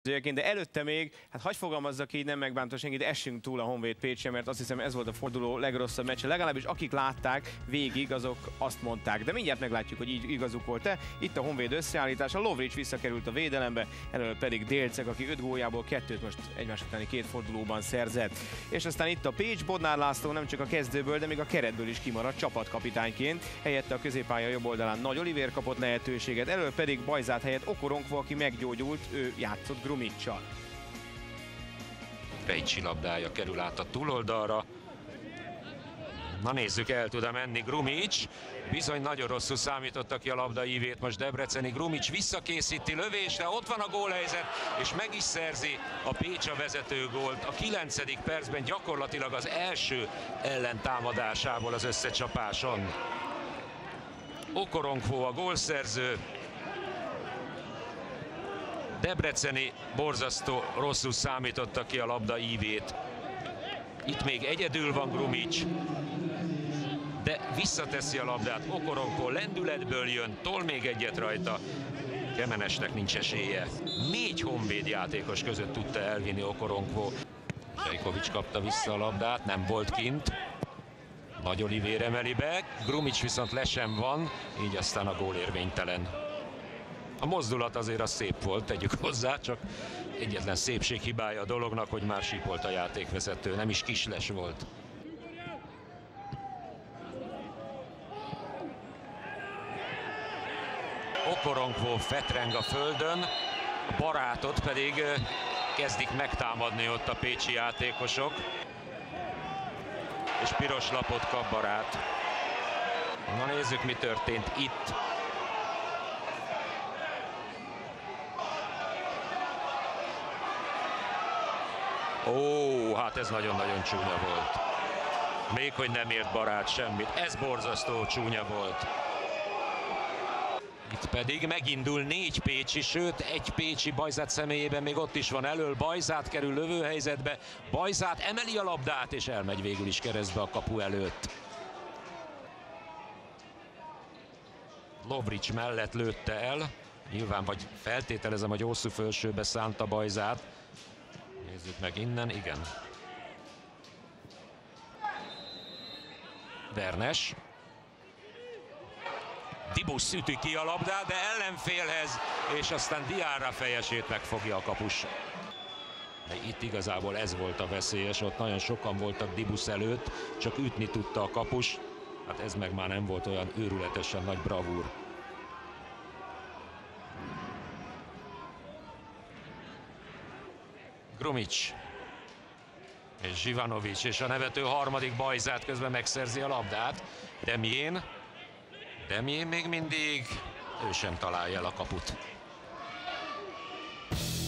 De előtte még, hát hagyj fogalmazzak így, nem megbántó senki, de essünk túl a Honvéd Pécsen, mert azt hiszem ez volt a forduló legrosszabb meccse. Legalábbis akik látták végig, azok azt mondták. De mindjárt meglátjuk, hogy így igazuk volt-e. Itt a Honvéd összeállítása, Lovric visszakerült a védelembe, elől pedig Délceg, aki 5 góljából 2-t most egymás utáni 2 fordulóban szerzett. És aztán itt a Pécs, Bodnár László nem csak a kezdőből, de még a keretből is kimaradt csapatkapitányként. Helyette a középpálya jobb oldalán Nagy Olivér kapott lehetőséget, elől pedig Bajzát helyett Okoronkvo, aki meggyógyult, ő játszott Grumicsal. Pécsi labdája kerül át a túloldalra. Na nézzük, el tud menni Grumics. Bizony nagyon rosszul számította ki a labda ívét most Debreceni. Grumics visszakészíti lövésre, ott van a gólhelyzet, és meg is szerzi a Pécs a vezető gólt. A 9. percben gyakorlatilag az első ellentámadásából az összecsapáson. Okoronkvo a gólszerző. Debreceni borzasztó rosszul számította ki a labda ívét. Itt még egyedül van Grumics, de visszateszi a labdát. Okoronkvo lendületből jön, tol még egyet rajta. Kemenesnek nincs esélye. 4 honvéd játékos között tudta elvinni Okoronkvo. Sejkovics kapta vissza a labdát, nem volt kint. Nagy Olivér emeli be, Grumics viszont le sem van, így aztán a gól érvénytelen. A mozdulat azért az szép volt, tegyük hozzá, csak egyetlen szépséghibája a dolognak, hogy már sípolt a játékvezető, nem is kisles volt. Okoronkvo fetreng a földön, a Barátot pedig kezdik megtámadni ott a pécsi játékosok. És piros lapot kap Barát. Na nézzük, mi történt itt. Ó, hát ez nagyon-nagyon csúnya volt. Még hogy nem ért Barát semmit. Ez borzasztó csúnya volt. Itt pedig megindul 4 pécsi, sőt 1 pécsi Bajzát személyében még ott is van elől. Bajzát kerül lövőhelyzetbe. Bajzát emeli a labdát és elmegy végül is keresztbe a kapu előtt. Lovric mellett lőtte el. Nyilván vagy feltételezem, hogy hosszú fölsőbe szánta Bajzát. Nézzük meg innen, igen. Vernes. Dibusz üti ki a labdát, de ellenfélhez, és aztán Diarra fejesét megfogja a kapus. De itt igazából ez volt a veszélyes, ott nagyon sokan voltak Dibusz előtt, csak ütni tudta a kapus. Hát ez meg már nem volt olyan őrületesen nagy bravúr. Grumics és Zsivanovics, és a nevető harmadik Bajzát közben megszerzi a labdát. Demjén még mindig, ő sem találja el a kaput.